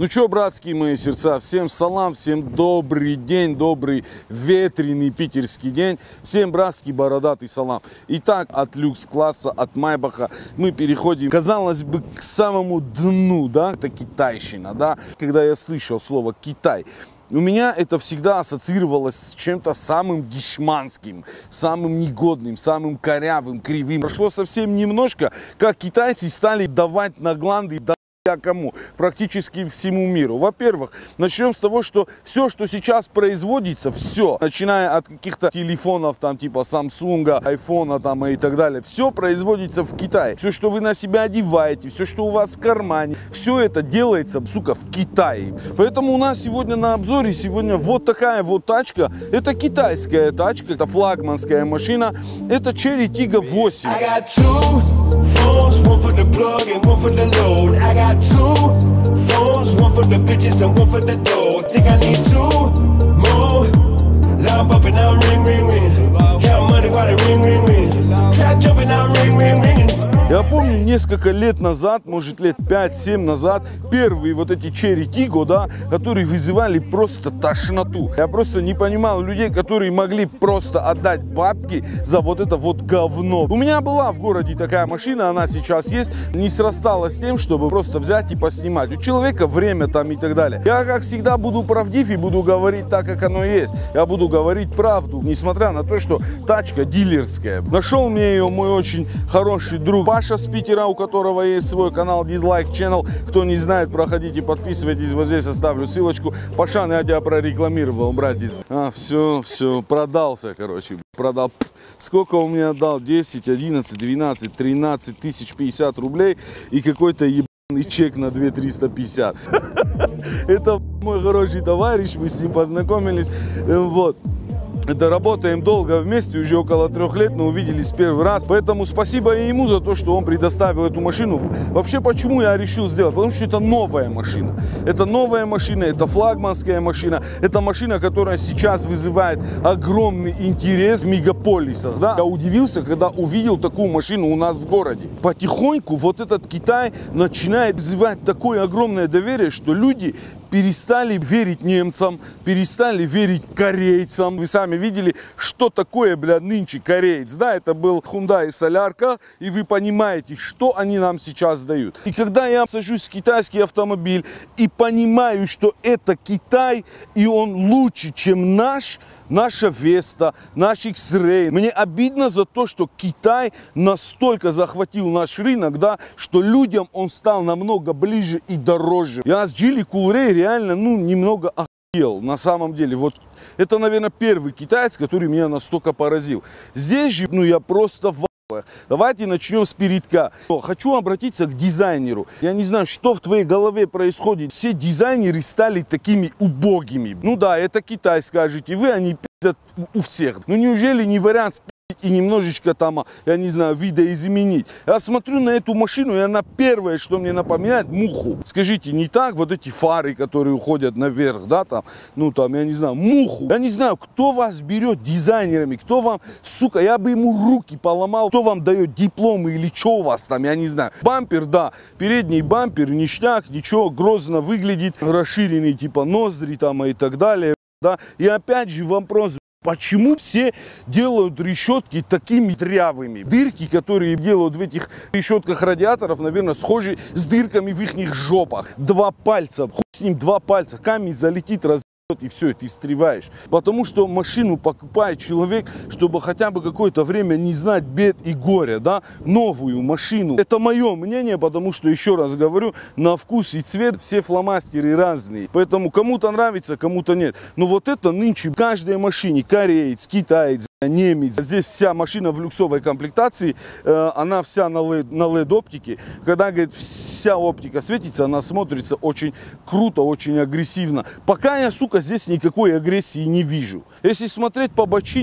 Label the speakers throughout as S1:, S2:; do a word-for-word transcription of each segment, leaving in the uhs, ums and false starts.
S1: Ну что, братские мои сердца, всем салам, всем добрый день, добрый ветреный питерский день. Всем братский бородатый салам. Итак, от люкс-класса, от Майбаха мы переходим, казалось бы, к самому дну, да, это китайщина, да. Когда я слышал слово «Китай», у меня это всегда ассоциировалось с чем-то самым дешманским, самым негодным, самым корявым, кривым. Прошло совсем немножко, как китайцы стали давать на гланды кому? Практически всему миру. Во-первых, начнем с того, что все, что сейчас производится, все, начиная от каких-то телефонов, там, типа Samsung, айфона, там, и так далее, все производится в Китае. Все, что вы на себя одеваете, все, что у вас в кармане, все это делается, сука, в Китае. Поэтому у нас сегодня на обзоре, сегодня вот такая вот тачка. Это китайская тачка, это флагманская машина, это Chery Tiggo восемь.
S2: One for the plug and one for the load. I got two phones, one for the bitches and one for the dough. Think I need two more. Loud bumping out, ring, ring, ring. Count money while it ring, ring, ring. Trap jumping out, ring, ring, ring.
S1: Я помню, несколько лет назад, может лет пять-семь назад, первые вот эти Chery Tiggo, да, которые вызывали просто тошноту. Я просто не понимал людей, которые могли просто отдать бабки за вот это вот говно. У меня была в городе такая машина, она сейчас есть, не срасталась с тем, чтобы просто взять и поснимать. У человека время там и так далее. Я, как всегда, буду правдив и буду говорить так, как оно есть. Я буду говорить правду, несмотря на то, что тачка дилерская. Нашел мне ее мой очень хороший друг Паша с Питера, у которого есть свой канал Dislike Channel. Кто не знает, проходите, подписывайтесь. Вот здесь оставлю ссылочку. Пашан, я тебя прорекламировал, братец. А, все, все, продался, короче. Продал. Сколько у меня дал? десять, одиннадцать, двенадцать, тринадцать тысяч пятьдесят рублей и какой-то ебаный чек на две тысячи триста пятьдесят. Это мой хороший товарищ, мы с ним познакомились. Вот. Это работаем долго вместе, уже около трех лет, но увиделись первый раз. Поэтому спасибо ему за то, что он предоставил эту машину. Вообще, почему я решил сделать? Потому что это новая машина. Это новая машина, это флагманская машина. Это машина, которая сейчас вызывает огромный интерес в мегаполисах. Да? Я удивился, когда увидел такую машину у нас в городе. Потихоньку вот этот Китай начинает вызывать такое огромное доверие, что люди перестали верить немцам, перестали верить корейцам. Вы сами видели, что такое, бля, нынче кореец. Да, это был Hyundai Солярка, и вы понимаете, что они нам сейчас дают. И когда я сажусь в китайский автомобиль и понимаю, что это Китай, и он лучше, чем наш, наша Веста, наш X-Ray. Мне обидно за то, что Китай настолько захватил наш рынок, да, что людям он стал намного ближе и дороже. Я с Geely Coolray реально, ну, немного охуел, на самом деле. Вот это, наверное, первый китаец, который меня настолько поразил. Здесь же, ну, я просто в... Давайте начнем с передка. Хочу обратиться к дизайнеру. Я не знаю, что в твоей голове происходит. Все дизайнеры стали такими убогими. Ну да, это Китай, скажете вы, они пиздят у всех. Ну неужели не вариант спиздить и немножечко там, я не знаю, видоизменить? Я смотрю на эту машину, и она первое, что мне напоминает, муху. Скажите, не так? Вот эти фары, которые уходят наверх, да, там, ну там, я не знаю, муху. Я не знаю, кто вас берет дизайнерами, кто вам, сука, я бы ему руки поломал, кто вам дает дипломы или что у вас там, я не знаю. Бампер, да, передний бампер, ништяк, ничего, грозно выглядит, расширенный типа ноздри там и так далее, да. И опять же вопрос. Почему все делают решетки такими дрявыми? Дырки, которые делают в этих решетках радиаторов, наверное, схожи с дырками в их жопах. Два пальца, хуй с ним два пальца, камень залетит, раз... и все, и ты встреваешь. Потому что машину покупает человек, чтобы хотя бы какое-то время не знать бед и горя, да, новую машину. Это мое мнение, потому что, еще раз говорю, на вкус и цвет все фломастеры разные. Поэтому кому-то нравится, кому-то нет. Но вот это нынче в каждой машине, кореец, китаец, немец. Здесь вся машина в люксовой комплектации, э, она вся на лед, на лед оптике. Когда, говорит, вся оптика светится, она смотрится очень круто, очень агрессивно. Пока я, сука, здесь никакой агрессии не вижу. Если смотреть по бочине,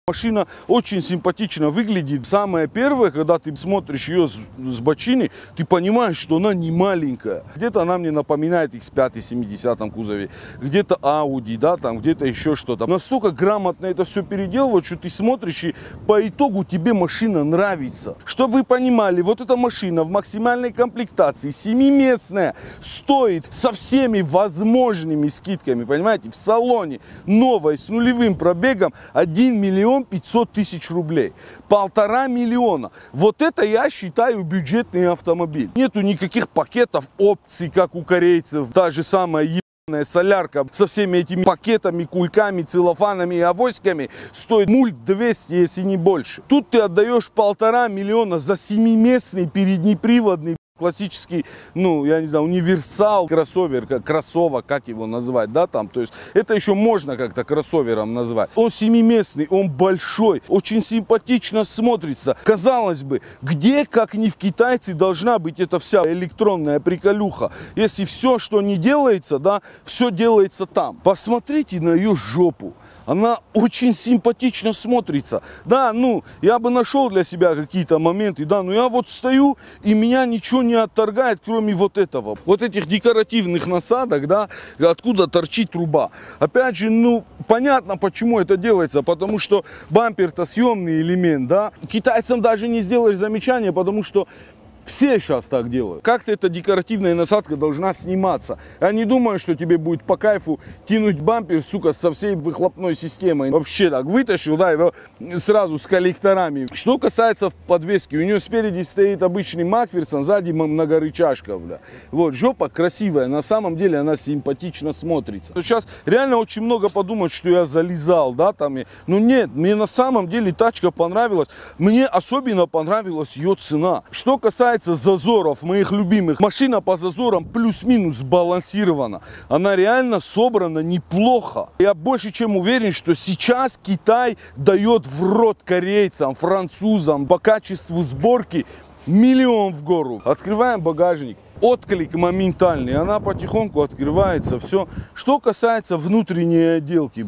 S1: Машина очень симпатично выглядит. Самое первое, когда ты смотришь ее с, с бочины, ты понимаешь, что она не маленькая. Где-то она мне напоминает икс пять в семидесятом кузове, где-то Audi, да, там где-то еще что-то. Настолько грамотно это все переделывать, что ты смотришь и по итогу тебе машина нравится. Чтобы вы понимали, вот эта машина в максимальной комплектации, семиместная, стоит со всеми возможными скидками, понимаете, в салоне, новой, с нулевым пробегом, один миллион пятьсот тысяч рублей. Полтора миллиона. Вот это я считаю бюджетный автомобиль. Нету никаких пакетов опций, как у корейцев. Та же самая ебаная солярка со всеми этими пакетами, кульками, целлофанами и авоськами стоит мульт двести, если не больше. Тут ты отдаешь полтора миллиона за семиместный переднеприводный классический, ну, я не знаю, универсал, кроссовер, как кроссовок, как его назвать, да, там, то есть, это еще можно как-то кроссовером назвать. Он семиместный, он большой, очень симпатично смотрится. Казалось бы, где, как не в китайце, должна быть эта вся электронная приколюха, если все, что не делается, да, все делается там. Посмотрите на ее жопу. Она очень симпатично смотрится. Да, ну, я бы нашел для себя какие-то моменты, да, но я вот стою, и меня ничего не отторгает, кроме вот этого. Вот этих декоративных насадок, да, откуда торчит труба. Опять же, ну, понятно, почему это делается, потому что бампер-то съемный элемент, да. Китайцам даже не сделаешь замечания, потому что все сейчас так делают. Как-то эта декоративная насадка должна сниматься. Я не думаю, что тебе будет по кайфу тянуть бампер, сука, со всей выхлопной системой. Вообще так вытащил, да, его сразу с коллекторами. Что касается подвески, у нее спереди стоит обычный Макферсон, сзади многорычажка, бля. Вот, жопа красивая, на самом деле она симпатично смотрится. Сейчас реально очень много подумать, что я залезал, да, там. Ну нет, мне на самом деле тачка понравилась. Мне особенно понравилась ее цена. Что касается зазоров, моих любимых, машина по зазорам плюс-минус сбалансирована. Она реально собрана неплохо. Я больше чем уверен, что сейчас Китай дает в рот корейцам, французам по качеству сборки миллион в гору. Открываем багажник. Отклик моментальный, она потихоньку открывается. Все. Что касается внутренней отделки.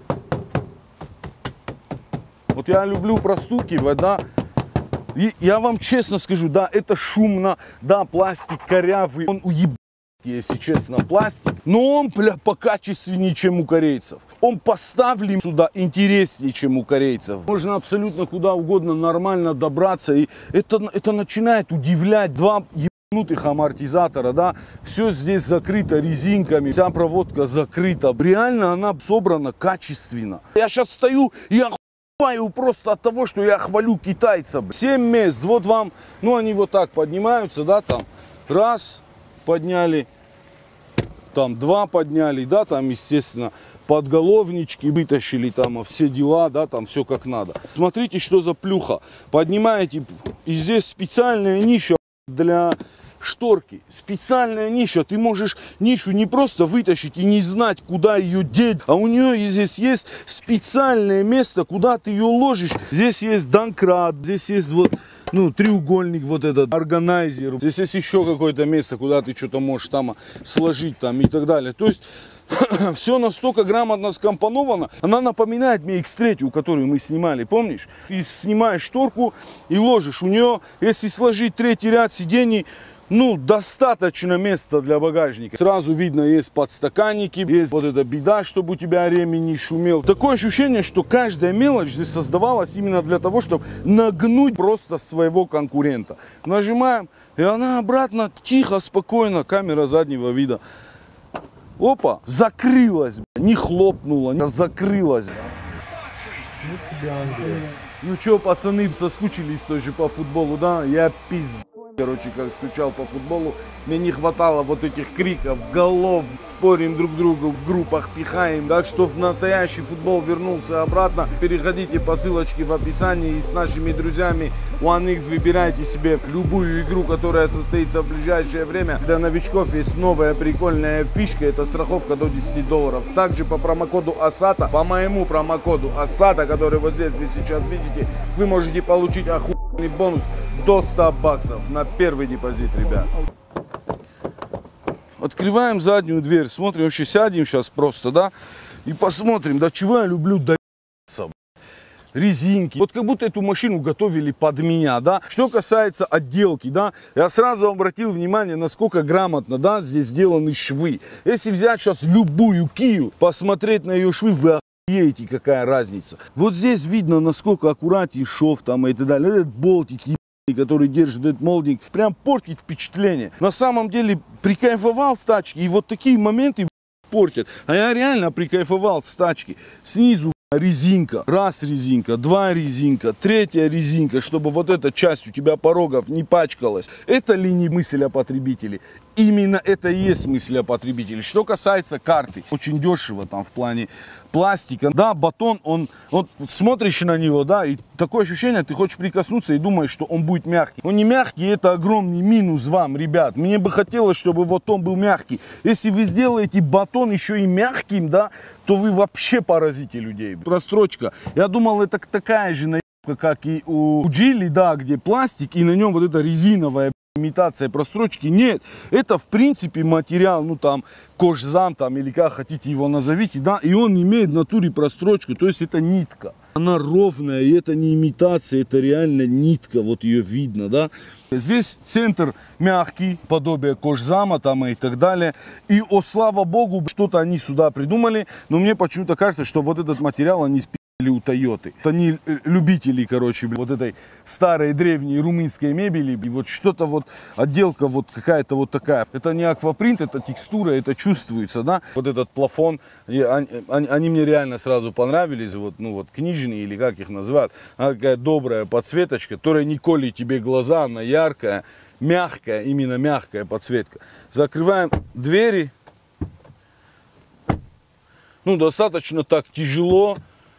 S1: Вот я люблю простукивать, да. И я вам честно скажу, да, это шумно, да, пластик корявый, он уеб... если честно, пластик, но он, бля, покачественнее, чем у корейцев. Он поставлен сюда интереснее, чем у корейцев. Можно абсолютно куда угодно нормально добраться, и это, это начинает удивлять. Два ебанутых амортизатора, да, все здесь закрыто резинками, вся проводка закрыта. Реально она собрана качественно. Я сейчас стою и охуеваю просто от того, что я хвалю китайцев. Семь мест, вот вам, ну они вот так поднимаются, да, там, раз, подняли, там, два подняли, да, там, естественно, подголовнички вытащили, там, все дела, да, там, все как надо. Смотрите, что за плюха. Поднимаете, и здесь специальная ниша для шторки, специальная ниша. Ты можешь нишу не просто вытащить и не знать, куда ее деть, а у нее здесь есть специальное место, куда ты ее ложишь. Здесь есть домкрат, здесь есть вот, ну, треугольник, вот этот органайзер. Здесь есть еще какое-то место, куда ты что-то можешь там сложить там и так далее. То есть все настолько грамотно скомпоновано. Она напоминает мне икс три, которую мы снимали, помнишь? Ты снимаешь шторку и ложишь. У нее, если сложить третий ряд сидений, ну, достаточно места для багажника. Сразу видно, есть подстаканники, есть вот эта беда, чтобы у тебя ремень не шумел. Такое ощущение, что каждая мелочь здесь создавалась именно для того, чтобы нагнуть просто своего конкурента. Нажимаем, и она обратно тихо, спокойно, камера заднего вида. Опа, закрылась, не хлопнула, не закрылась. Ну что, пацаны, соскучились тоже по футболу, да? Я пиздец. Короче, как скучал по футболу, мне не хватало вот этих криков, голов, спорим друг другу, в группах пихаем. Так что в настоящий футбол вернулся обратно. Переходите по ссылочке в описании и с нашими друзьями One X выбирайте себе любую игру, которая состоится в ближайшее время. Для новичков есть новая прикольная фишка, это страховка до десяти долларов. Также по промокоду Асата, по моему промокоду Асата, который вот здесь вы сейчас видите, вы можете получить охуенный бонус до ста баксов на первый депозит, ребят. Открываем заднюю дверь, смотрим, вообще сядем сейчас просто, да, и посмотрим, до чего я люблю доебаться. резинки. Вот как будто эту машину готовили под меня, да. Что касается отделки, да, я сразу обратил внимание, насколько грамотно, да, здесь сделаны швы. Если взять сейчас любую Кию, посмотреть на ее швы, вы охуеете, какая разница. Вот здесь видно, насколько аккуратнее шов там и так далее. Этот болтик, который держит этот молдинг, прям портит впечатление. На самом деле прикайфовал с тачки, и вот такие моменты портят. А я реально прикайфовал с тачки. Снизу резинка, раз резинка, два резинка, третья резинка, чтобы вот эта часть у тебя порогов не пачкалась. Это ли не мысль о потребителе? Именно это и есть мысль о потребителе. Что касается карты, очень дешево там в плане пластика. Да, батон, он, вот смотришь на него, да, и такое ощущение, ты хочешь прикоснуться и думаешь, что он будет мягкий. Он не мягкий, это огромный минус вам, ребят. Мне бы хотелось, чтобы вот он был мягкий. Если вы сделаете батон еще и мягким, да, то вы вообще поразите людей. Прострочка. Я думал, это такая же наебка, как и у Geely, да, где пластик, и на нем вот эта резиновая имитация прострочки. Нет, это в принципе материал, ну там кожзам там или как хотите его назовите, да, и он имеет в натуре прострочку, то есть это нитка. Она ровная, и это не имитация, это реально нитка, вот ее видно, да. Здесь центр мягкий, подобие кожзама там и так далее. И, о слава богу, что-то они сюда придумали, но мне почему-то кажется, что вот этот материал они спи***ли у Тойоты. Они любители, короче, вот этой старой древней румынской мебели. И вот что-то вот, отделка вот какая-то вот такая. Это не аквапринт, это текстура, это чувствуется, да. Вот этот плафон, они, они, они мне реально сразу понравились, вот, ну вот книжные или как их называют. Она такая добрая подсветочка, которая не колет тебе глаза, она яркая, мягкая, именно мягкая подсветка. Закрываем двери. Ну, достаточно так тяжело.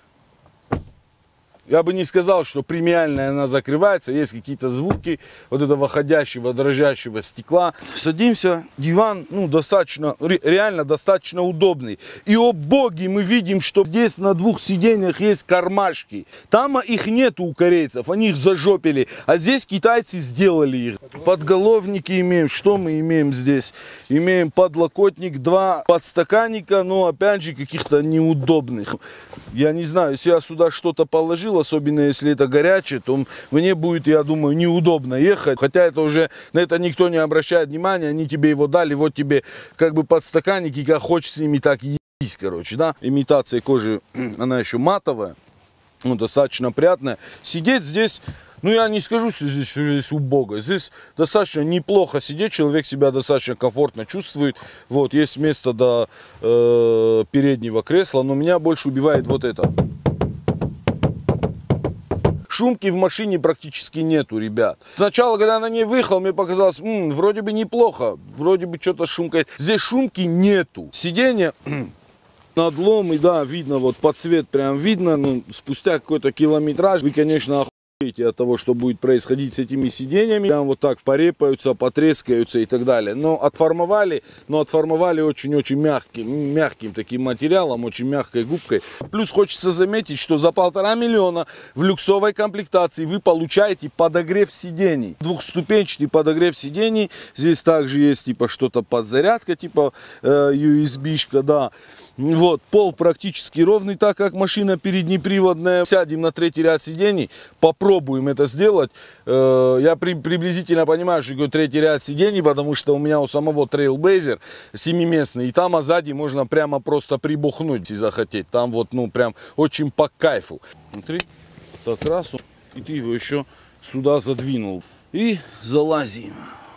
S1: Я бы не сказал, что премиальная она закрывается. Есть какие-то звуки вот этого ходящего, дрожащего стекла. Садимся. Диван, ну, достаточно, реально достаточно удобный. И, о боги, мы видим, что здесь на двух сиденьях есть кармашки. Там их нету у корейцев. Они их зажопили. А здесь китайцы сделали их. Подголовники имеем. Что мы имеем здесь? Имеем подлокотник, два подстаканника, но, опять же, каких-то неудобных. Я не знаю, если я сюда что-то положил, особенно если это горячее, то мне будет, я думаю, неудобно ехать. Хотя это уже, на это никто не обращает внимания, они тебе его дали, вот тебе как бы подстаканники, как хочешь с ними, так и есть, короче, да. Имитация кожи, она еще матовая, ну, достаточно приятная. Сидеть здесь, ну, я не скажу, что здесь, что здесь убого. Здесь достаточно неплохо сидеть, человек себя достаточно комфортно чувствует. Вот, есть место до э, переднего кресла, но меня больше убивает вот это. Шумки в машине практически нету, ребят. Сначала, когда я на ней выехал, мне показалось, м, вроде бы неплохо, вроде бы что-то шумкает. Здесь шумки нету. Сиденье надлом, и да, видно, вот под цвет прям видно, но спустя какой-то километраж вы, конечно, охуеете от того, что будет происходить с этими сиденьями. Прям вот так порепаются, потрескаются и так далее. Но отформовали, но отформовали очень-очень мягким, мягким таким материалом, очень мягкой губкой. Плюс хочется заметить, что за полтора миллиона в люксовой комплектации вы получаете подогрев сидений. Двухступенчатый подогрев сидений. Здесь также есть типа что-то подзарядка, типа э, ю эс би-шка, да. Вот, пол практически ровный, так как машина переднеприводная. Сядем на третий ряд сидений, попробуем это сделать. Я при, приблизительно понимаю, что третий ряд сидений, потому что у меня у самого Trailblazer семиместный. И там, а сзади можно прямо просто прибухнуть, если захотеть. Там вот, ну, прям очень по кайфу. Смотри, так раз, и ты его еще сюда задвинул. И залазим.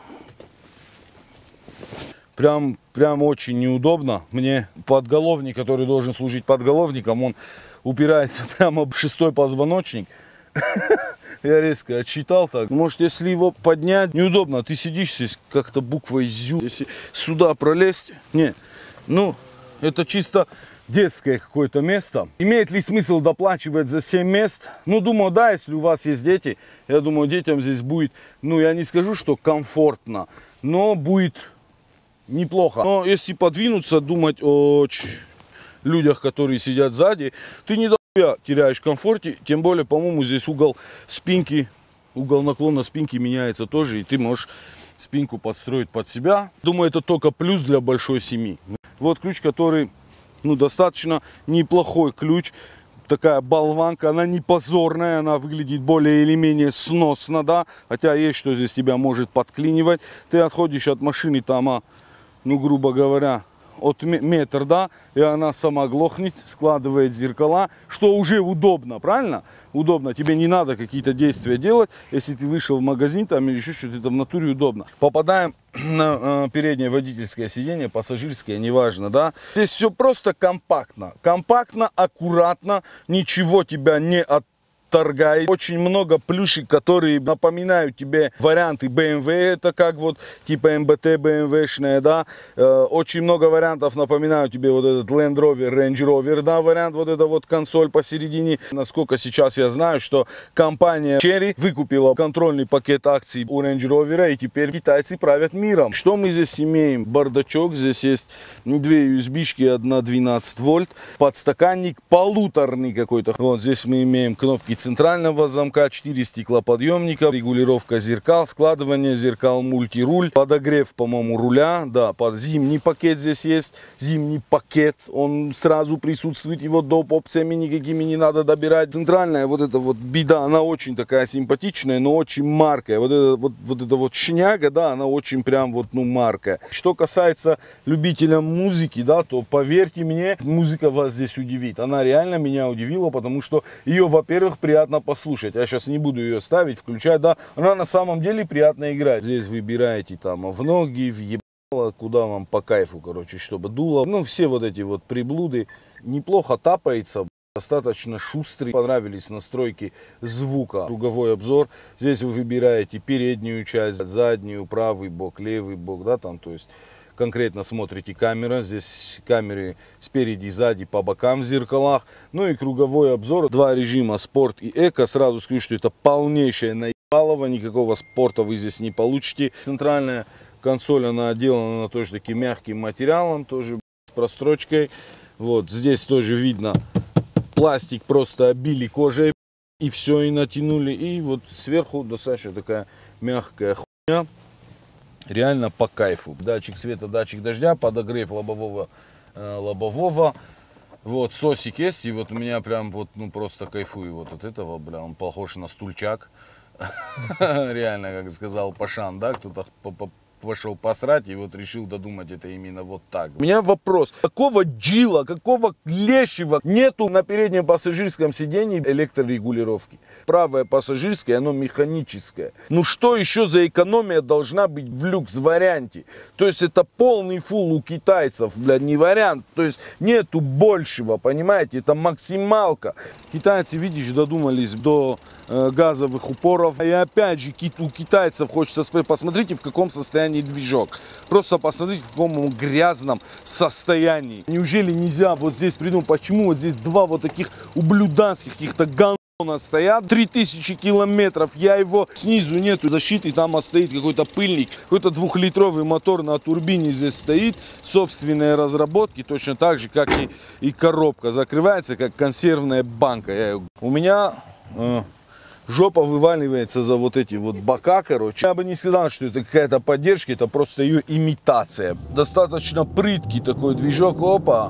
S1: Прям, прям очень неудобно. Мне подголовник, который должен служить подголовником, он упирается прямо в шестой позвоночник. Я резко отсчитал так. Может, если его поднять, неудобно. Ты сидишь здесь как-то буквой зю. Если сюда пролезть, не, ну, это чисто детское какое-то место. Имеет ли смысл доплачивать за семь мест? Ну, думаю, да, если у вас есть дети, я думаю, детям здесь будет, ну, я не скажу, что комфортно, но будет неплохо. Но если подвинуться, думать о людях, которые сидят сзади, ты не до теряешь в комфорте. Тем более, по-моему, здесь угол спинки, угол наклона спинки меняется тоже, и ты можешь спинку подстроить под себя. Думаю, это только плюс для большой семьи. Вот ключ, который, ну, достаточно неплохой ключ. такая болванка, она не позорная, она выглядит более или менее сносно, да, хотя есть что здесь тебя может подклинивать. Ты отходишь от машины там, а, ну, грубо говоря, от метр, да, и она сама глохнет, складывает зеркала, что уже удобно, правильно? Удобно, тебе не надо какие-то действия делать, если ты вышел в магазин там или еще что-то, это в натуре удобно. Попадаем на э, переднее водительское сиденье, пассажирское, неважно, да. Здесь все просто компактно, компактно, аккуратно, ничего тебя не от торгает. Очень много плюшек, которые напоминают тебе варианты бэ эм вэ, это как вот типа эм бэ тэ бэ эм вэ-шная, да. Э, очень много вариантов напоминают тебе вот этот Land Rover, Range Rover, да, вариант, вот эта вот консоль посередине. Насколько сейчас я знаю, что компания Chery выкупила контрольный пакет акций у Range Rover, и теперь китайцы правят миром. Что мы здесь имеем? Бардачок, здесь есть две ю эс би-шки, одна двенадцать вольт, подстаканник полуторный какой-то. Вот здесь мы имеем кнопки центрального замка, четыре стеклоподъемника, регулировка зеркал, складывание зеркал, мультируль, подогрев, по-моему, руля, да, под зимний пакет здесь есть, зимний пакет, он сразу присутствует, его доп. Опциями никакими не надо добирать. Центральная вот эта вот беда, она очень такая симпатичная, но очень маркая, вот эта вот, вот эта вот шняга, да, она очень прям вот, ну, маркая. Что касается любителям музыки, да, то поверьте мне, музыка вас здесь удивит, она реально меня удивила, потому что ее, во-первых, приятно послушать. Я сейчас не буду ее ставить, включать, да. Она на самом деле приятно играет. Здесь выбираете там в ноги, в ебало, куда вам по кайфу, короче, чтобы дуло. Ну, все вот эти вот приблуды. Неплохо тапается, достаточно шустрый. Понравились настройки звука. Круговой обзор. Здесь вы выбираете переднюю часть, заднюю, правый бок, левый бок, да, там, то есть конкретно смотрите камера, здесь камеры спереди, сзади, по бокам в зеркалах. Ну и круговой обзор, два режима, спорт и эко. Сразу скажу, что это полнейшее наебалово, никакого спорта вы здесь не получите. Центральная консоль, она отделана на тоже таки мягким материалом, тоже с прострочкой. Вот здесь тоже видно, пластик просто обили кожей и все, и натянули. И вот сверху достаточно такая мягкая хуйня. Реально по кайфу. Датчик света, датчик дождя, подогрев лобового, э, лобового. Вот, сосик есть, и вот у меня прям вот, ну, просто кайфую вот от этого, бля, он похож на стульчак. Реально, как сказал Пашан, да, кто-то пошел посрать и вот решил додумать это именно вот так. У меня вопрос, какого джила, какого лещего нету на переднем пассажирском сидении электрорегулировки? Правое пассажирское, оно механическое. Ну что еще за экономия должна быть в люкс-варианте? То есть это полный фул у китайцев, блядь, не вариант. То есть нету большего, понимаете, это максималка. Китайцы, видишь, додумались до э, газовых упоров. И опять же, у китайцев хочется сказать, посмотрите, в каком состоянии движок. Просто посмотрите, в каком он грязном состоянии. Неужели нельзя вот здесь придумать, почему вот здесь два вот таких ублюданских каких-то ган у нас стоят, три тысячи километров, я его снизу нету защиты, там стоит какой-то пыльник, какой-то двухлитровый мотор на турбине здесь стоит, собственные разработки, точно так же, как и, и коробка, закрывается, как консервная банка. Я, у меня э, жопа вываливается за вот эти вот бока, короче. Я бы не сказал, что это какая-то поддержка, это просто ее имитация. Достаточно прыткий такой движок, опа.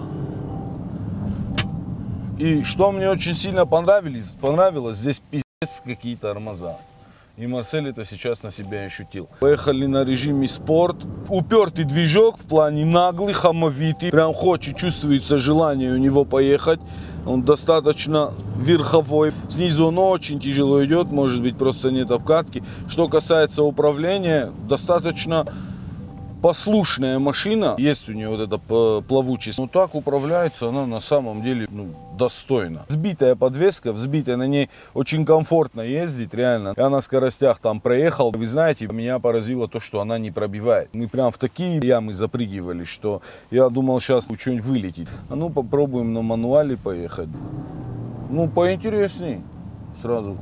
S1: И что мне очень сильно понравилось, понравилось, здесь пиздец какие тормоза. И Марсель это сейчас на себя ощутил. Поехали на режиме спорт. Упертый движок в плане наглый, хамовитый. Прям хочет, чувствуется желание у него поехать. Он достаточно верховой. Снизу он очень тяжело идет, может быть просто нет обкатки. Что касается управления, достаточно послушная машина, есть у нее вот эта плавучесть, но так управляется она на самом деле, ну, достойно. Взбитая подвеска, взбитая, на ней очень комфортно ездить, реально. Я на скоростях там проехал, вы знаете, меня поразило то, что она не пробивает. Мы прям в такие ямы запрыгивали, что я думал, сейчас что-нибудь вылетит. А ну попробуем на мануале поехать. Ну, поинтересней сразу.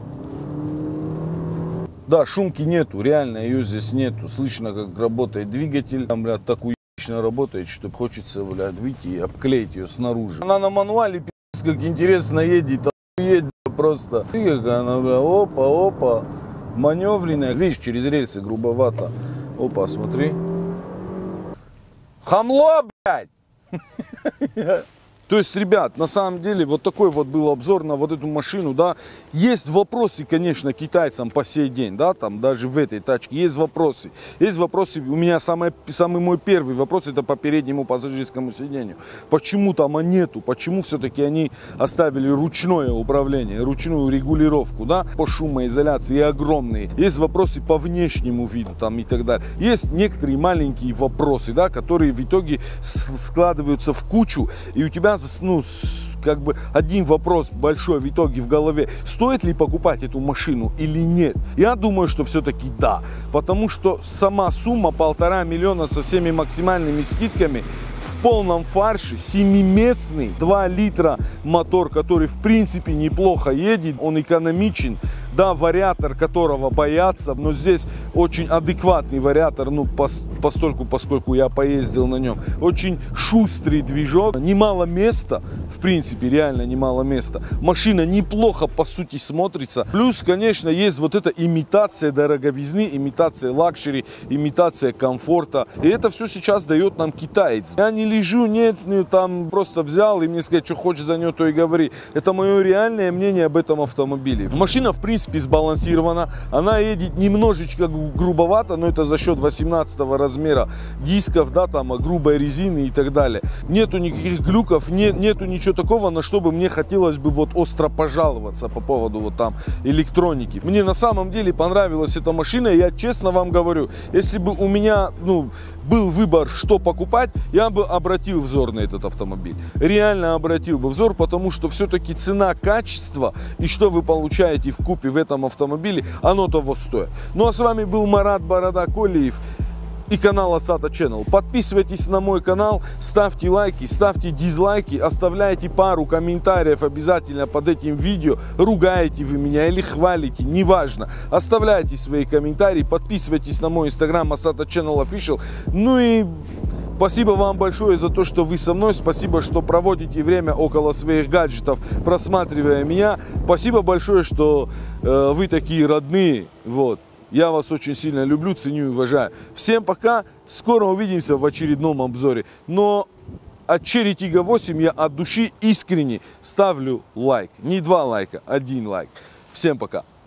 S1: Да, шумки нету, реально ее здесь нету. Слышно, как работает двигатель. Там, блядь, так уебично работает, что хочется, блядь, выйти и обклеить ее снаружи. Она на мануале, пи***ц, как интересно едет, охуеть просто. И как она, блядь, опа, опа, маневренная. Видишь, через рельсы грубовато. Опа, смотри. Хамло, блядь! То есть, ребят, на самом деле, вот такой вот был обзор на вот эту машину, да. Есть вопросы, конечно, китайцам по сей день, да, там даже в этой тачке есть вопросы. Есть вопросы, у меня самый, самый мой первый вопрос, это по переднему пассажирскому сидению. Почему там нету, почему все-таки они оставили ручное управление, ручную регулировку, да, по шумоизоляции огромные. Есть вопросы по внешнему виду там и так далее. Есть некоторые маленькие вопросы, да, которые в итоге складываются в кучу, и у тебя ну, как бы один вопрос большой в итоге в голове: стоит ли покупать эту машину или нет? Я думаю, что все-таки да, потому что сама сумма полтора миллиона со всеми максимальными скидками в полном фарше, семиместный, два литра мотор, который в принципе неплохо едет, он экономичен, да, вариатор которого боятся, но здесь очень адекватный вариатор, ну, постольку, поскольку я поездил на нем. Очень шустрый движок, немало места, в принципе, реально немало места. Машина неплохо, по сути, смотрится. Плюс, конечно, есть вот эта имитация дороговизны, имитация лакшери, имитация комфорта. И это все сейчас дает нам китаец. Я не лежу, нет, там просто взял и мне сказать, что хочешь за нее, то и говори. Это мое реальное мнение об этом автомобиле. Машина, в принципе, сбалансирована. Она едет немножечко грубовато, но это за счет восемнадцатого размера дисков, да, там, грубой резины и так далее. Нету никаких глюков, не, нету ничего такого, на что бы мне хотелось бы вот остро пожаловаться по поводу вот там электроники. Мне на самом деле понравилась эта машина, я честно вам говорю, если бы у меня, ну, был выбор, что покупать, я бы обратил взор на этот автомобиль. Реально обратил бы взор, потому что все-таки цена, качество и что вы получаете в купе в этом автомобиле, оно того стоит. Ну а с вами был Марат Борода Колеев и канал Asata Channel. Подписывайтесь на мой канал, ставьте лайки, ставьте дизлайки, оставляйте пару комментариев обязательно под этим видео. Ругаете вы меня или хвалите, неважно. Оставляйте свои комментарии, подписывайтесь на мой инстаграм Asata Channel Official. Ну и спасибо вам большое за то, что вы со мной. Спасибо, что проводите время около своих гаджетов, просматривая меня. Спасибо большое, что э, вы такие родные. Вот. Я вас очень сильно люблю, ценю и уважаю. Всем пока. Скоро увидимся в очередном обзоре. Но от Cherry Tiggo восемь я от души искренне ставлю лайк. Не два лайка, один лайк. Всем пока.